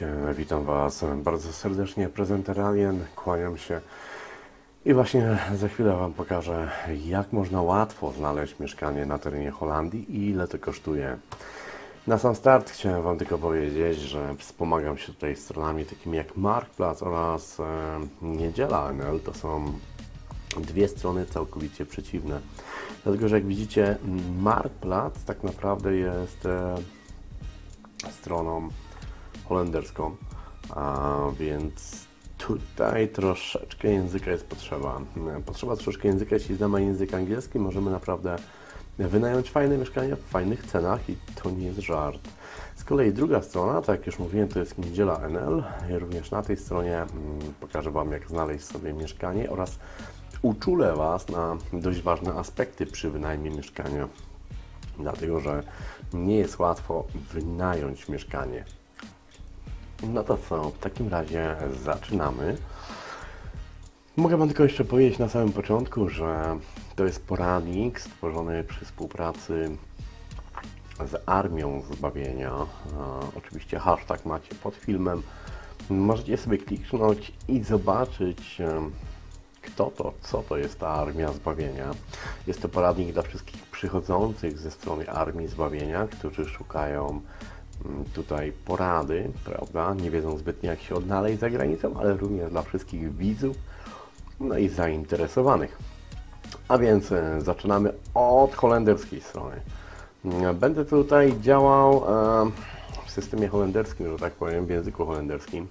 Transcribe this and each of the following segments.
witam Was bardzo serdecznie, prezenter Alien, kłaniam się i właśnie za chwilę Wam pokażę, jak można łatwo znaleźć mieszkanie na terenie Holandii i ile to kosztuje. Na sam start chciałem Wam tylko powiedzieć, że wspomagam się tutaj stronami takimi jak Marktplaats oraz Niedziela.nl. To są dwie strony całkowicie przeciwne. Dlatego, że jak widzicie, Marktplaats tak naprawdę jest stroną holenderską, a więc tutaj troszeczkę języka jest potrzeba. Potrzeba troszeczkę języka, jeśli znamy język angielski, możemy naprawdę wynająć fajne mieszkania w fajnych cenach i to nie jest żart. Z kolei druga strona, tak jak już mówiłem, to jest Niedziela.nl. Również na tej stronie pokażę Wam, jak znaleźć sobie mieszkanie oraz uczulę Was na dość ważne aspekty przy wynajmie mieszkania. Dlatego, że nie jest łatwo wynająć mieszkanie. No to co, w takim razie zaczynamy. Mogę Wam tylko jeszcze powiedzieć na samym początku, że to jest poradnik stworzony przy współpracy z Armią Zbawienia. Oczywiście hashtag macie pod filmem. Możecie sobie kliknąć i zobaczyć, kto to, co to jest ta Armia Zbawienia. Jest to poradnik dla wszystkich przychodzących ze strony Armii Zbawienia, którzy szukają tutaj porady, prawda? Nie wiedzą zbytnio, jak się odnaleźć za granicą, ale również dla wszystkich widzów, no i zainteresowanych. A więc zaczynamy od holenderskiej strony. Będę tutaj działał w systemie holenderskim, że tak powiem, w języku holenderskim,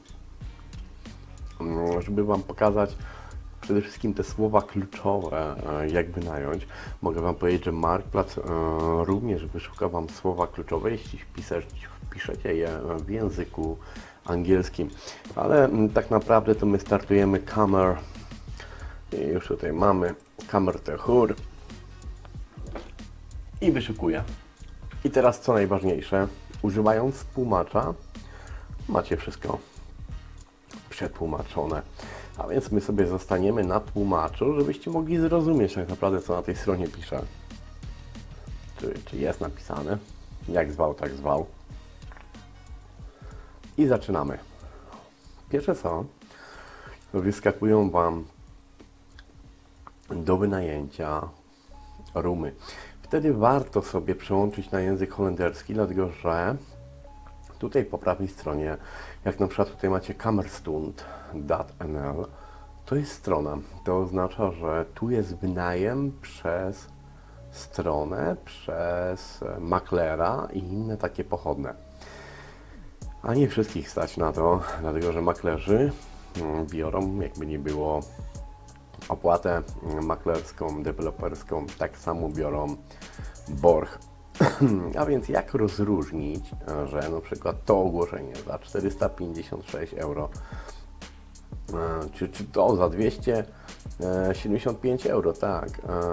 żeby Wam pokazać przede wszystkim te słowa kluczowe, jak wynająć. Mogę Wam powiedzieć, że Marktplaats również wyszuka Wam słowa kluczowe, jeśli wpiszecie je w języku angielskim. Ale tak naprawdę to my startujemy Kamer. I już tutaj mamy Kamer te Hur i wyszukuję. I teraz co najważniejsze, używając tłumacza macie wszystko przetłumaczone. A więc my sobie zostaniemy na tłumaczu, żebyście mogli zrozumieć tak naprawdę, co na tej stronie pisze. Czy jest napisane. Jak zwał, tak zwał. I zaczynamy. Pierwsze co, wyskakują Wam do wynajęcia roomy. Wtedy warto sobie przełączyć na język holenderski, dlatego że tutaj po prawej stronie, jak na przykład tutaj macie kamerstund.nl, to jest strona. To oznacza, że tu jest wynajem przez stronę, przez maklera i inne takie pochodne. A nie wszystkich stać na to, dlatego że maklerzy biorą, jakby nie było, opłatę maklerską, deweloperską, tak samo biorą borg. A więc jak rozróżnić, że na przykład to ogłoszenie za 456 euro, czy to za 275 euro, tak,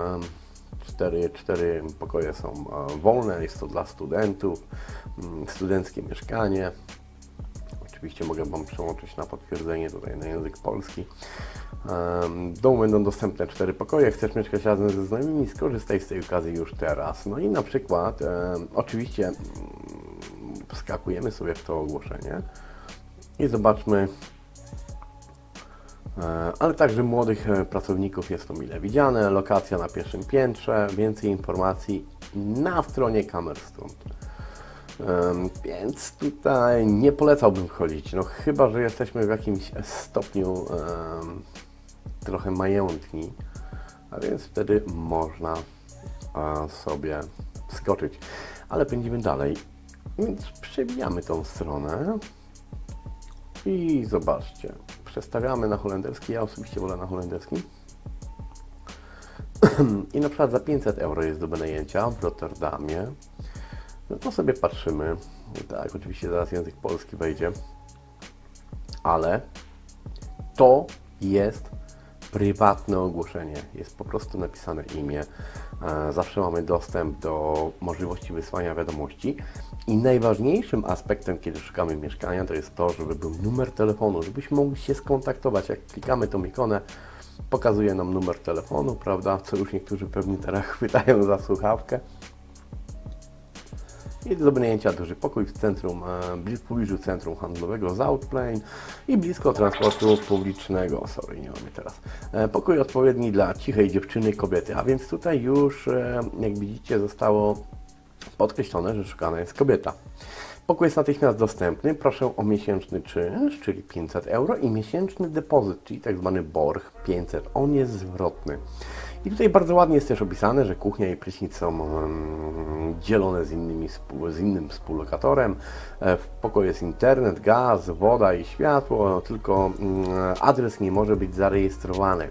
4 pokoje są wolne, jest to dla studentów, studenckie mieszkanie. Oczywiście mogę Wam przełączyć na potwierdzenie tutaj na język polski. W domu będą dostępne 4 pokoje, chcesz mieszkać razem ze znajomymi, skorzystaj z tej okazji już teraz. No i na przykład, oczywiście wskakujemy sobie w to ogłoszenie i zobaczmy, ale także młodych pracowników jest to mile widziane, lokacja na pierwszym piętrze, więcej informacji na stronie Kamerstund. Więc tutaj nie polecałbym wchodzić, no chyba że jesteśmy w jakimś stopniu trochę majętni, a więc wtedy można sobie wskoczyć. Ale pędzimy dalej, więc przewijamy tą stronę i zobaczcie, przestawiamy na holenderski, ja osobiście wolę na holenderski. I na przykład za 500 euro jest do wynajęcia w Rotterdamie. No to sobie patrzymy. Tak, oczywiście zaraz język polski wejdzie. Ale to jest prywatne ogłoszenie. Jest po prostu napisane imię. Zawsze mamy dostęp do możliwości wysłania wiadomości. I najważniejszym aspektem, kiedy szukamy mieszkania, to jest to, żeby był numer telefonu, żebyśmy mogli się skontaktować. Jak klikamy tą ikonę, pokazuje nam numer telefonu, prawda? Co już niektórzy pewnie teraz chwytają za słuchawkę. I do wynajęcia duży pokój w centrum, w pobliżu centrum handlowego South Plain i blisko transportu publicznego. Sorry, nie mamy teraz. Pokój odpowiedni dla cichej dziewczyny, kobiety, a więc tutaj już, jak widzicie, zostało podkreślone, że szukana jest kobieta. Pokój jest natychmiast dostępny. Proszę o miesięczny czynsz, czyli 500 euro i miesięczny depozyt, czyli tak zwany borg 500. On jest zwrotny. I tutaj bardzo ładnie jest też opisane, że kuchnia i prysznic są dzielone z innym współlokatorem. W pokoju jest internet, gaz, woda i światło, tylko adres nie może być zarejestrowany.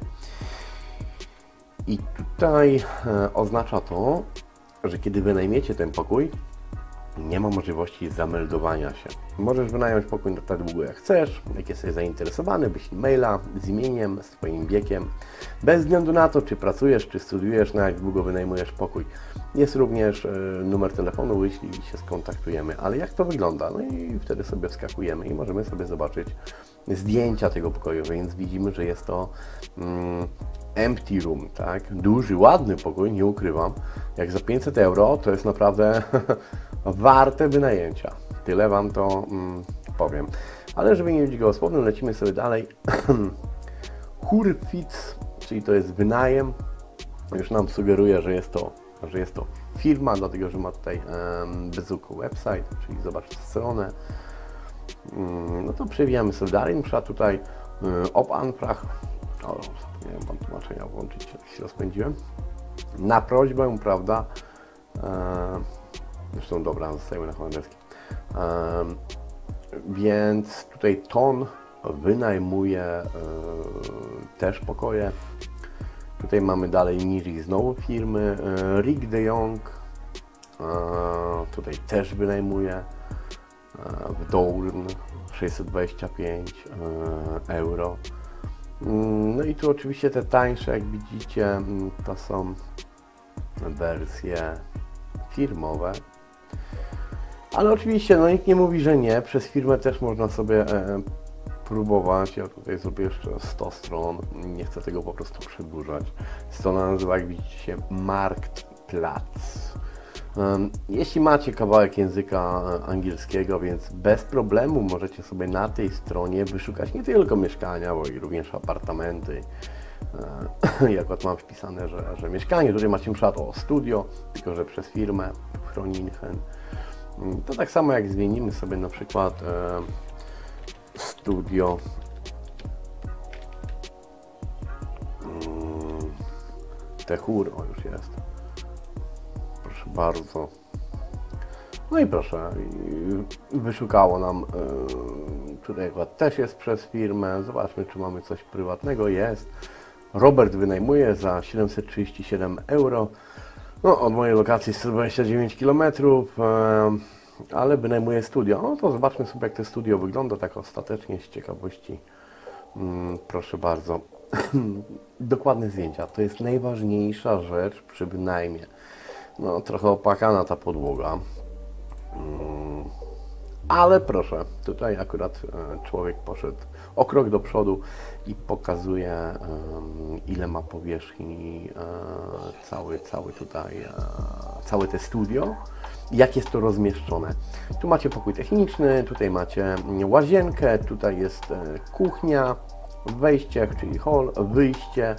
I tutaj oznacza to, że kiedy wynajmiecie ten pokój, nie ma możliwości zameldowania się. Możesz wynająć pokój na tak długo jak chcesz, jak jesteś zainteresowany, wyślij maila z imieniem, z Twoim wiekiem. Bez względu na to, czy pracujesz, czy studiujesz, na jak długo wynajmujesz pokój. Jest również numer telefonu, wyślij i się skontaktujemy. Ale jak to wygląda? No i wtedy sobie wskakujemy i możemy sobie zobaczyć zdjęcia tego pokoju, więc widzimy, że jest to empty room, tak? Duży, ładny pokój, nie ukrywam. Jak za 500 euro to jest naprawdę warte wynajęcia. Tyle Wam to powiem. Ale żeby nie być gołosłownym, lecimy sobie dalej. Hurfitz, czyli to jest wynajem. Już nam sugeruje, że jest to firma, dlatego że ma tutaj bezuku website, czyli zobacz stronę. No to przewijamy sobie dalej. Na przykład tutaj ob Antrag. O, zapomniałem Wam tłumaczenia włączyć, jak się rozpędziłem. Na prośbę, prawda? Zresztą dobra, zostajemy na holenderskim. Więc tutaj Ton wynajmuje też pokoje. Tutaj mamy dalej Miri, znowu firmy. Rick de Jong tutaj też wynajmuje w Doorn 625 euro. No i tu oczywiście te tańsze, jak widzicie, to są wersje firmowe. Ale oczywiście, no nikt nie mówi, że nie. Przez firmę też można sobie próbować. Ja tutaj zrobię jeszcze 100 stron. Nie chcę tego po prostu przedłużać. Strona nazywa, jak widzicie, się Marktplatz. Jeśli macie kawałek języka angielskiego, więc bez problemu możecie sobie na tej stronie wyszukać nie tylko mieszkania, bo i również apartamenty. Jak mam wpisane, że mieszkanie, tutaj macie na przykład studio, tylko że przez firmę Groningen. To tak samo jak zmienimy sobie na przykład studio Tehur, o już jest. Proszę bardzo. No i proszę, wyszukało nam, tutaj akurat też jest przez firmę. Zobaczmy, czy mamy coś prywatnego. Jest. Robert wynajmuje za 737 euro. No, od mojej lokacji 129 km, ale wynajmuje studio. No to zobaczmy sobie, jak to studio wygląda tak ostatecznie z ciekawości. Proszę bardzo. Dokładne zdjęcia. To jest najważniejsza rzecz przy wynajmie. No, trochę opłakana ta podłoga. Ale proszę, tutaj akurat człowiek poszedł o krok do przodu i pokazuje, ile ma powierzchni całe te studio, jak jest to rozmieszczone. Tu macie pokój techniczny, tutaj macie łazienkę, tutaj jest kuchnia, wejście, czyli hall, wyjście.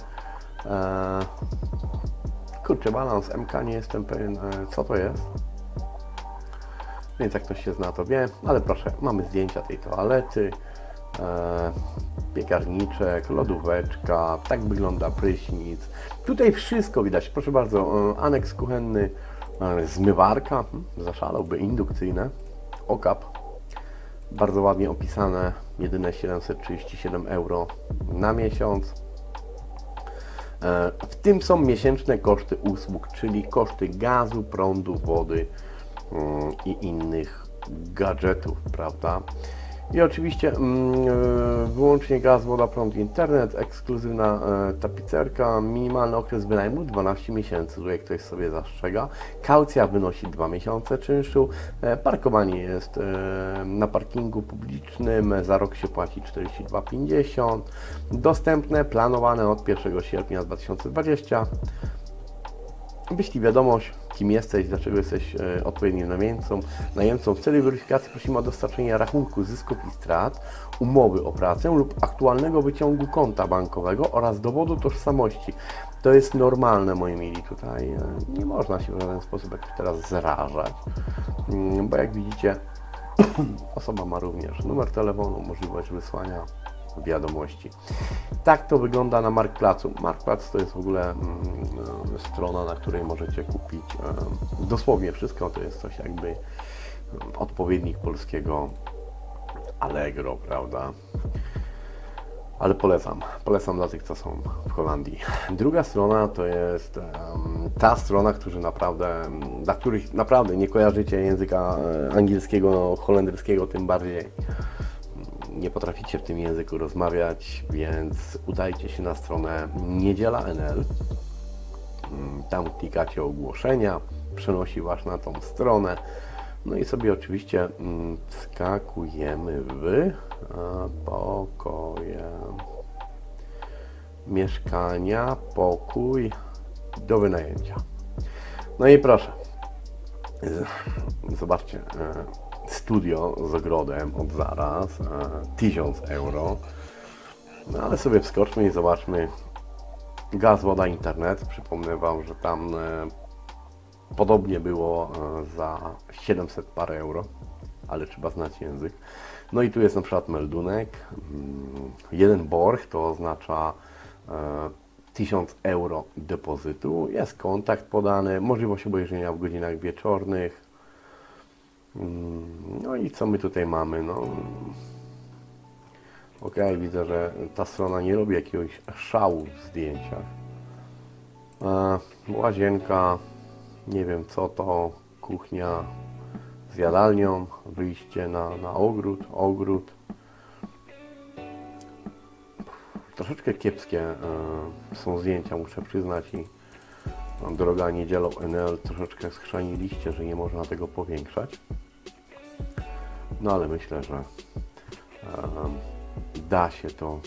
Kurczę, balans MK, nie jestem pewien, co to jest. Więc jak ktoś się zna, to wie, ale proszę, mamy zdjęcia tej toalety, piekarniczek, lodóweczka, tak wygląda prysznic. Tutaj wszystko widać, proszę bardzo, aneks kuchenny, zmywarka, zaszalałby, indukcyjne, okap, bardzo ładnie opisane, jedyne 737 euro na miesiąc. W tym są miesięczne koszty usług, czyli koszty gazu, prądu, wody i innych gadżetów, prawda? I oczywiście wyłącznie gaz, woda, prąd, internet, ekskluzywna tapicerka, minimalny okres wynajmu 12 miesięcy, tutaj ktoś sobie zastrzega. Kaucja wynosi 2 miesiące czynszu, parkowanie jest na parkingu publicznym, za rok się płaci 42,50, dostępne, planowane od 1 sierpnia 2020. Wyślij wiadomość, kim jesteś, dlaczego jesteś odpowiednim najemcą. W celu weryfikacji prosimy o dostarczenie rachunku zysków i strat, umowy o pracę lub aktualnego wyciągu konta bankowego oraz dowodu tożsamości. To jest normalne, moi mili, tutaj nie można się w żaden sposób jak teraz zrażać, bo jak widzicie, osoba ma również numer telefonu, możliwość wysłania wiadomości. Tak to wygląda na Marktplacu. Marktplac to jest w ogóle strona, na której możecie kupić dosłownie wszystko. To jest coś jakby odpowiednik polskiego Allegro, prawda? Ale polecam dla tych, co są w Holandii. Druga strona to jest ta strona, dla których naprawdę nie kojarzycie języka angielskiego, holenderskiego, tym bardziej nie potraficie w tym języku rozmawiać, więc udajcie się na stronę Niedziela.nl. Tam klikacie ogłoszenia, przenosi Was na tą stronę. No i sobie oczywiście wskakujemy w pokoje, mieszkania, pokój do wynajęcia. No i proszę, zobaczcie, studio z ogrodem od zaraz, 1000 euro. No ale sobie wskoczmy i zobaczmy gaz, woda, internet. Przypomnę Wam, że tam podobnie było za 700 parę euro, ale trzeba znać język. No i tu jest na przykład meldunek. Jeden borg to oznacza 1000 euro depozytu. Jest kontakt podany, możliwość obejrzenia w godzinach wieczornych. No i co my tutaj mamy? No, ok, widzę, że ta strona nie robi jakiegoś szału w zdjęciach. Łazienka, nie wiem co to, kuchnia z jadalnią, wyjście na ogród. Troszeczkę kiepskie są zdjęcia, muszę przyznać, i droga Niedzielą.nl troszeczkę schrzaniliście, że nie można tego powiększać. No ale myślę, że da się to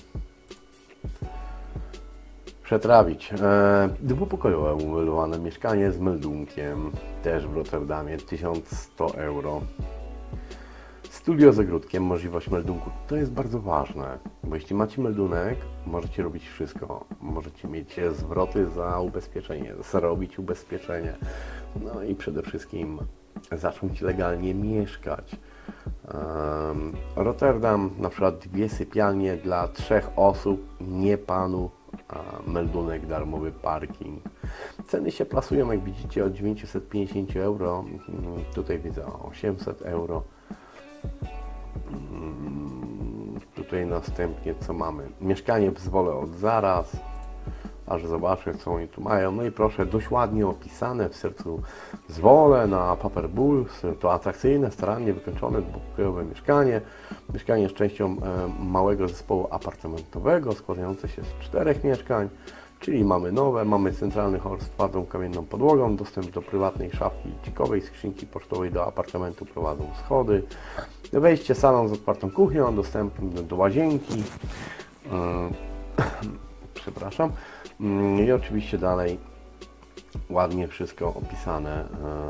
przetrawić. Dwupokojowe umelowane mieszkanie z meldunkiem, też w Rotterdamie, 1100 euro. Studio z ogródkiem, możliwość meldunku. To jest bardzo ważne, bo jeśli macie meldunek, możecie robić wszystko. Możecie mieć zwroty za ubezpieczenie, zrobić ubezpieczenie, no i przede wszystkim zacząć legalnie mieszkać. Rotterdam, na przykład 2 sypialnie dla 3 osób, nie panu, meldunek, darmowy parking. Ceny się plasują, jak widzicie, od 950 euro, tutaj widzę 800 euro. Tutaj następnie co mamy? Mieszkanie w Zwole od zaraz, aż zobaczę co oni tu mają. No i proszę, dość ładnie opisane w sercu Zwole na Paperbus. To atrakcyjne, starannie wykończone dwupokojowe mieszkanie. Mieszkanie z częścią małego zespołu apartamentowego składające się z 4 mieszkań. Czyli mamy nowe, mamy centralny hol z twardą kamienną podłogą, dostęp do prywatnej szafki cikowej, skrzynki pocztowej, do apartamentu prowadzą schody. Wejście, salon z otwartą kuchnią, dostępny do łazienki. Przepraszam. I oczywiście dalej ładnie wszystko opisane.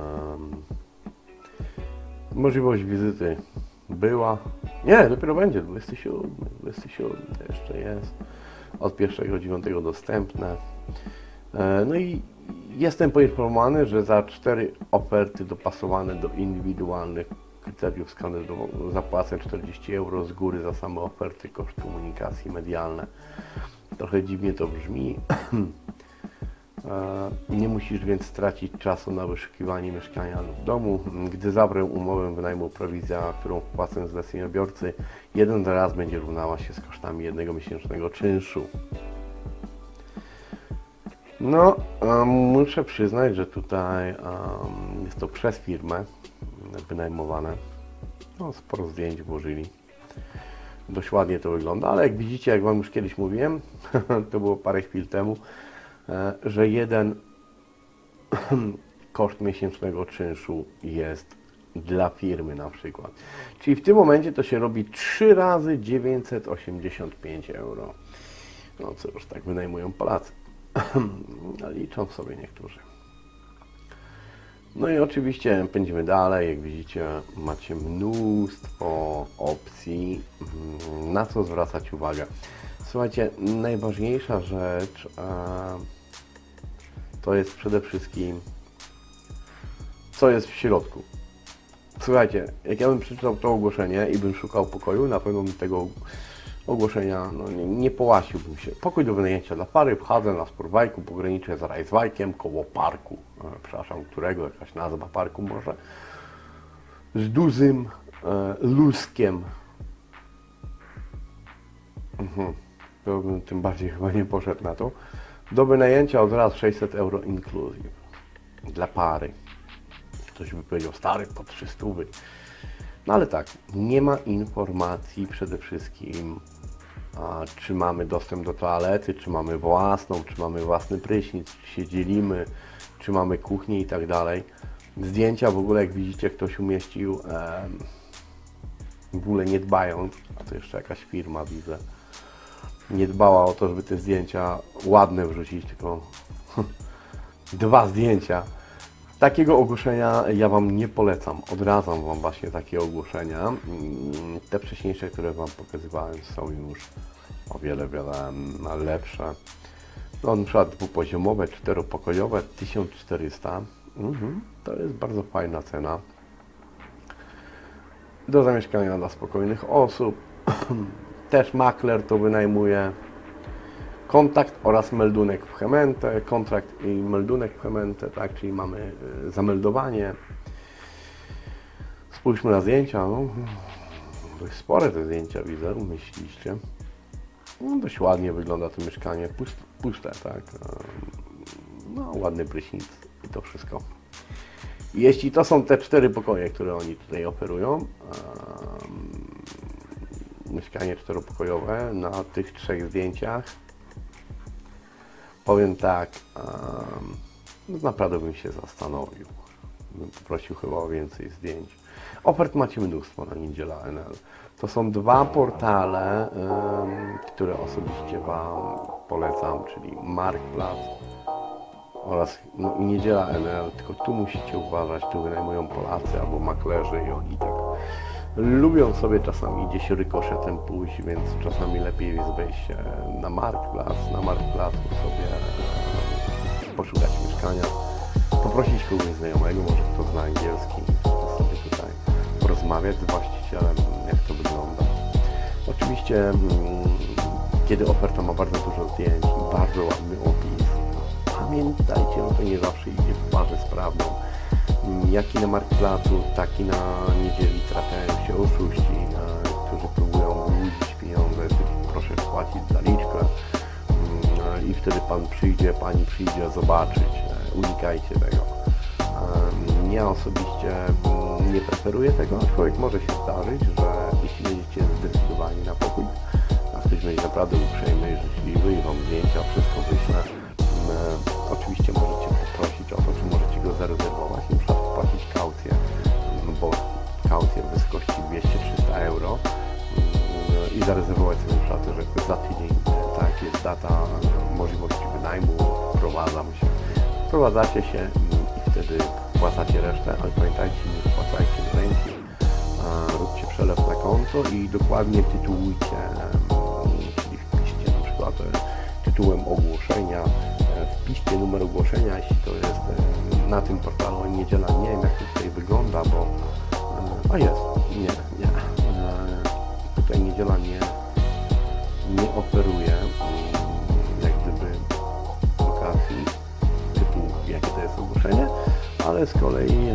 Możliwość wizyty była. Nie, dopiero będzie 27 jeszcze jest. Od 1.9 dostępne. No i jestem poinformowany, że za 4 oferty dopasowane do indywidualnych kryteriów standardowo zapłacę 40 euro z góry za same oferty, koszt komunikacji medialne. Trochę dziwnie to brzmi. Nie musisz więc stracić czasu na wyszukiwanie mieszkania lub domu. Gdy zawrę umowę wynajmu, prowizja, którą wpłacę zleceniobiorcy, jeden raz będzie równała się z kosztami 1-miesięcznego czynszu. No, muszę przyznać, że tutaj jest to przez firmę wynajmowane. No, sporo zdjęć włożyli. Dość ładnie to wygląda, ale jak widzicie, jak Wam już kiedyś mówiłem, to było parę chwil temu, że jeden koszt miesięcznego czynszu jest dla firmy na przykład. Czyli w tym momencie to się robi 3 razy 985 euro. No cóż, tak wynajmują Polacy. Liczą sobie niektórzy. No i oczywiście pędzimy dalej. Jak widzicie, macie mnóstwo opcji, na co zwracać uwagę. Słuchajcie, najważniejsza rzecz to jest przede wszystkim, co jest w środku. Słuchajcie, jak ja bym przeczytał to ogłoszenie i bym szukał pokoju, na pewno bym tego ogłoszenia nie połasiłbym się. Pokój do wynajęcia dla pary, wchodzę na Sportbajku, pograniczę z Rajswajkiem, koło parku, przepraszam, którego, jakaś nazwa parku może, z dużym luskiem. To bym tym bardziej chyba nie poszedł na to. Do wynajęcia od razu 600 euro inclusive dla pary. Ktoś by powiedział, stary, po 300. No ale tak, nie ma informacji przede wszystkim, czy mamy dostęp do toalety, czy mamy własną, czy mamy własny prysznic, czy się dzielimy, czy mamy kuchnię i tak dalej. Zdjęcia w ogóle, jak widzicie, ktoś umieścił, w ogóle nie dbając, a to jeszcze jakaś firma widzę, nie dbała o to, żeby te zdjęcia ładne wrzucić, tylko 2 zdjęcia. Takiego ogłoszenia ja Wam nie polecam, odradzam Wam właśnie takie ogłoszenia. Te wcześniejsze, które Wam pokazywałem, są już o wiele lepsze. No, na przykład dwupoziomowe, 4-pokojowe, 1400. To jest bardzo fajna cena. Do zamieszkania dla spokojnych osób. Też makler to wynajmuje. Kontakt oraz meldunek w Hemente, kontrakt i meldunek w Hemente, tak, czyli mamy zameldowanie. Spójrzmy na zdjęcia, no, dość spore te zdjęcia widzę, umieściliście. No, dość ładnie wygląda to mieszkanie, puste, tak. No, ładny prysznic i to wszystko. Jeśli to są te 4 pokoje, które oni tutaj oferują, mieszkanie 4-pokojowe na tych 3 zdjęciach, powiem tak, naprawdę bym się zastanowił. Bym poprosił chyba o więcej zdjęć. Ofert macie mnóstwo na Niedziela NL. To są 2 portale, które osobiście Wam polecam, czyli Marktplaats oraz Niedziela NL. Tylko tu musicie uważać, tu wynajmują Polacy albo maklerzy i oni tak lubią sobie czasami gdzieś rykoszetem pójść, więc czasami lepiej jest wejść na Marktplaats. Na Marktplaatsu sobie poszukać mieszkania, poprosić kogoś znajomego, może kto zna angielski, sobie tutaj porozmawiać z właścicielem, jak to wygląda. Oczywiście, kiedy oferta ma bardzo dużo zdjęć i bardzo ładny opis, pamiętajcie, no to nie zawsze idzie w parze z prawdą. Jak i na Marktplaatsu, tak i na Niedzieli trafiają się oszuści, którzy próbują wyłudzić pieniądze, proszę wpłacić zaliczkę i wtedy Pan przyjdzie, Pani przyjdzie zobaczyć. Unikajcie tego. Ja osobiście nie preferuję tego, aczkolwiek może się zdarzyć, że jeśli będziecie zdecydowani na pokój, a ktoś będzie naprawdę uprzejmy i życzliwy i Wam zdjęcia, wszystko wyślę, oczywiście możecie poprosić o to, czy możecie go zarezerwować i na przykład wpłacić kaucję, bo kaucję w wysokości 200-300 euro i zarezerwować sobie na przykład, że za tydzień, tak, jest data możliwości wynajmu, wprowadzacie się i wtedy wpłacacie resztę, ale pamiętajcie, nie wpłacajcie z ręki, róbcie przelew na konto i dokładnie tytułujcie, czyli wpiszcie na przykład tytułem ogłoszenia, wpiszcie numer ogłoszenia, jeśli to jest na tym portalu Niedziela. Nie wiem, jak to tutaj wygląda, bo nie. Tutaj Niedziela nie oferuje jak gdyby lokacji typu, jakie to jest ogłoszenie, ale z kolei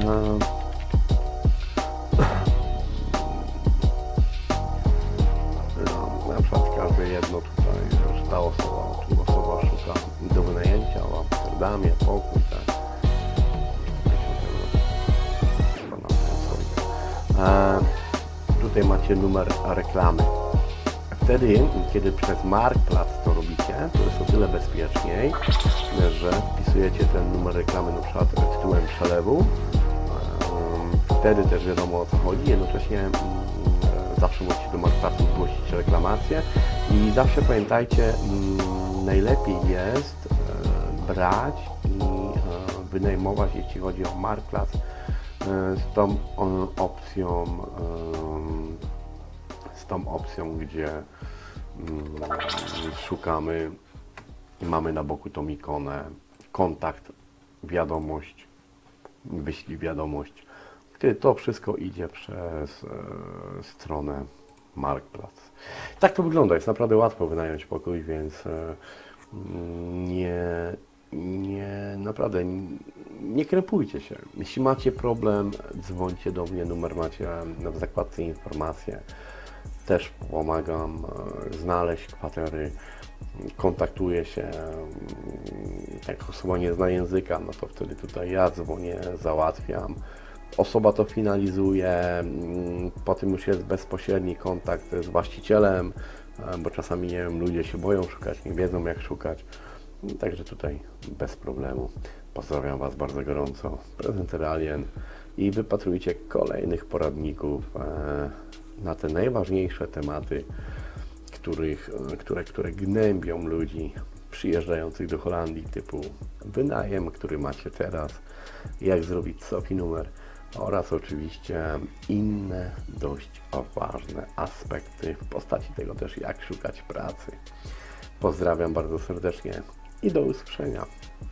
na przykład każde jedno tutaj, że ta osoba szuka do wynajęcia w Amsterdamie, pokój, tak. Tutaj macie numer reklamy. Wtedy, kiedy przez Marktplaats to robicie, to jest o tyle bezpieczniej, że wpisujecie ten numer reklamy na przykład tytułem przelewu. Wtedy też wiadomo, o co chodzi. Jednocześnie zawsze musicie do Marktplaatsu zgłosić reklamację i zawsze pamiętajcie, najlepiej jest brać i wynajmować, jeśli chodzi o Marktplac, z tą opcją, gdzie szukamy, mamy na boku tą ikonę, kontakt, wiadomość, wyślij wiadomość, gdy to wszystko idzie przez stronę Marktplac. Tak to wygląda, jest naprawdę łatwo wynająć pokój, więc naprawdę nie krępujcie się. Jeśli macie problem, dzwońcie do mnie, numer macie w zakładce informacje. Też pomagam znaleźć kwatery, kontaktuję się. Jak osoba nie zna języka, no to wtedy tutaj ja dzwonię, załatwiam. Osoba to finalizuje, potem już jest bezpośredni kontakt z właścicielem, bo czasami, nie wiem, ludzie się boją szukać, nie wiedzą jak szukać. Także tutaj bez problemu. Pozdrawiam Was bardzo gorąco. Prezenter Alien i wypatrujcie kolejnych poradników na te najważniejsze tematy, które gnębią ludzi przyjeżdżających do Holandii, typu wynajem, który macie teraz, jak zrobić SOFI numer oraz oczywiście inne dość ważne aspekty w postaci tego też, jak szukać pracy. Pozdrawiam bardzo serdecznie i do usłyszenia.